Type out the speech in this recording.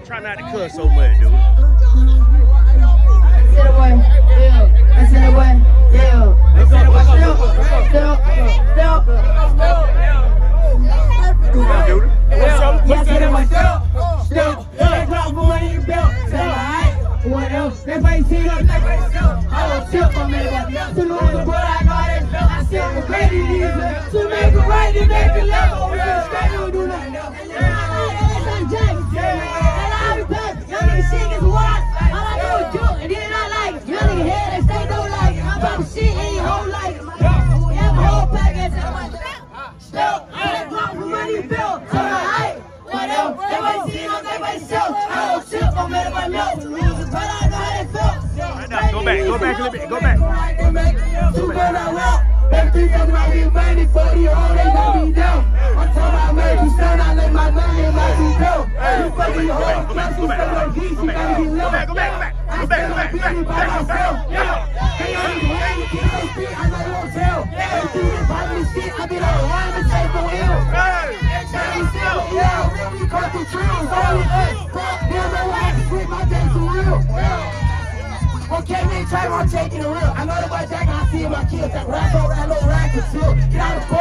Try not to cuss so much, dude. I said away, yeah. I said away, still. Come on, dude. Yeah, I said away, still. They drop for money in the belt. Said alright, what else? They play see up. I don't tip on me, but to lose the blood, I got it. I said we're great in these. To make it right and make it level. We're just straight, don't do nothing else. I'm Jackson. Y'all niggas shit gets wild. All I do is do, and then I like it. Y'all niggas head and stay don't like it. I'm popping shit in your whole life. You have a whole package. Still, I drop for money bill. So I what else? They might see it on they might sell. I don't shit, I'm mad at my milk. Losers, but I know how they feel. Go back a little bit. Go back. Too bad I walk. Everything else might get money, 40-year-old, they gon' be down. I'm talking about making son, I let my money in my hotel. You fucking whole class, you fucking like geese, you gotta get low. Go back. I stand like Billy by myself. Hey, yo, you ain't the kid on the street, I know you won't tell. Every through this poppin' shit, I be like, why am I safe for ill? Ain't still, yeah, we caught the trills, all of us. Damn, no way I can quit, my days for real. Okay, man, try on taking the real. I know the boy Jack, I see my kids that rap over that little rack or two. Get out of the